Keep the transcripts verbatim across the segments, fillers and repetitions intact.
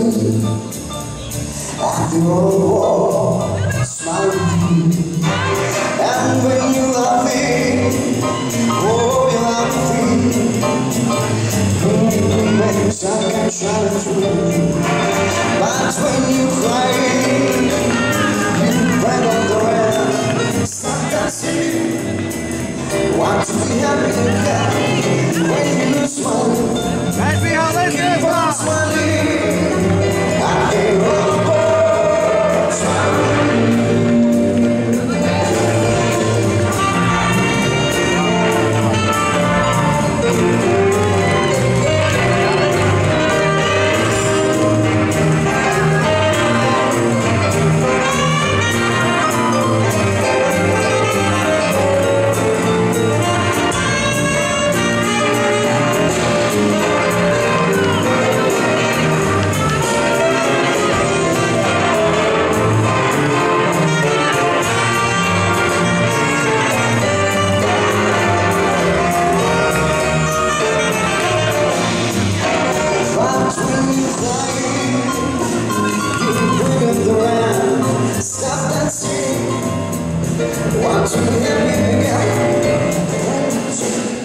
sing after all the war, smile with you. And when you love me, oh, you love me. When you make I can shine through. But when you cry, you bring on the rain. Sometimes you want to be happy again. When you smile, Let's be how let's get I'm smiling. I can't run more, smiling.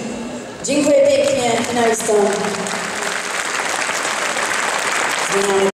Dziękuję pięknie, finalistom.